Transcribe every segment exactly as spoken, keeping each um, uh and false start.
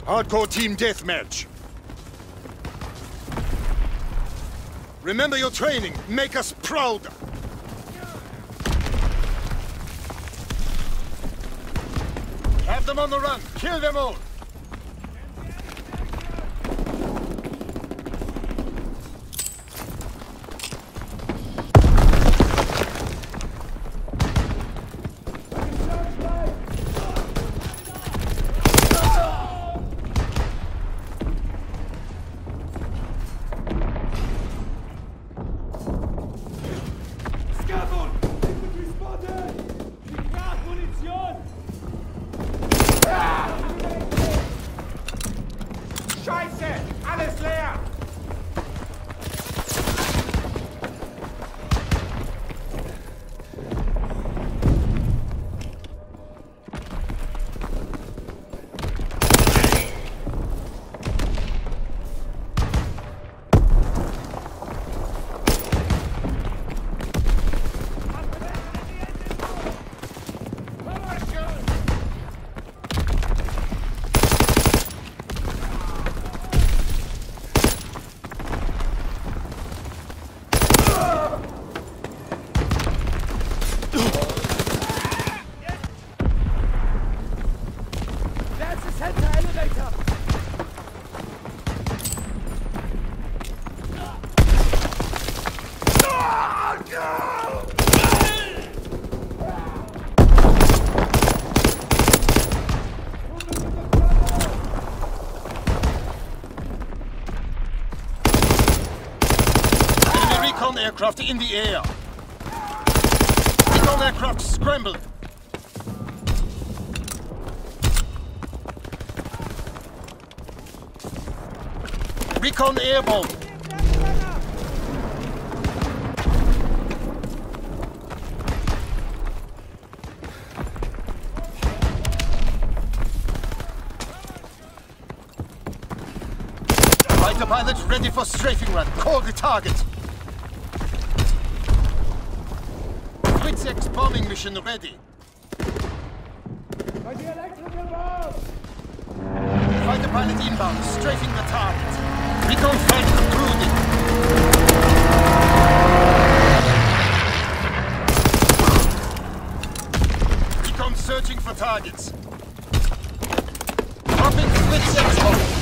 Hardcore team deathmatch. Remember your training. Make us proud. Have them on the run. Kill them all. Scheiße! Alles leer! Recon aircraft in the air. Recon aircraft scrambled. Recon airborne. Fighter pilot ready for strafing run. Call the target. Blitzex bombing mission ready. Fighter pilot inbound, strafing the target. Recon flight concluded. Recon searching for targets. Dropping Blitzex bomb.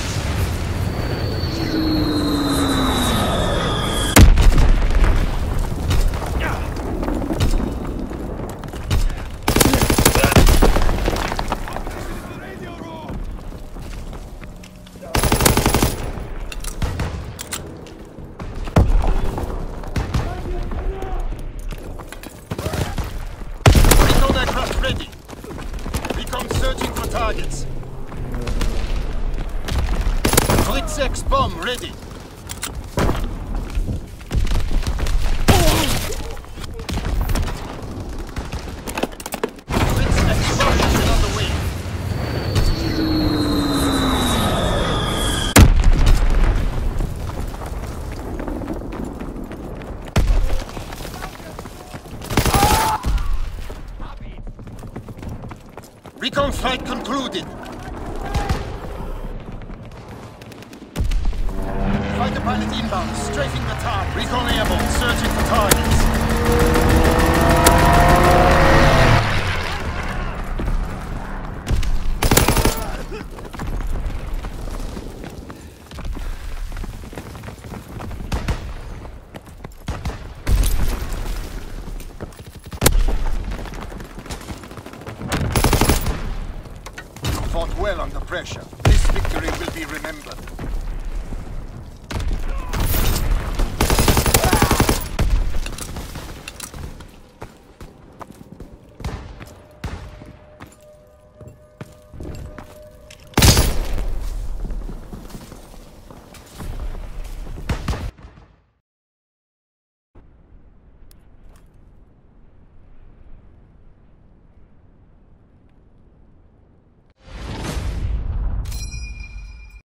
Ready. Recon searching for targets. Blitzex bomb ready. Blitzex bomb mission on the way. Recon flight concluded. Fighter pilot inbound, strafing the target. Recon airborne, searching for targets. Fought well under pressure. This victory will be remembered.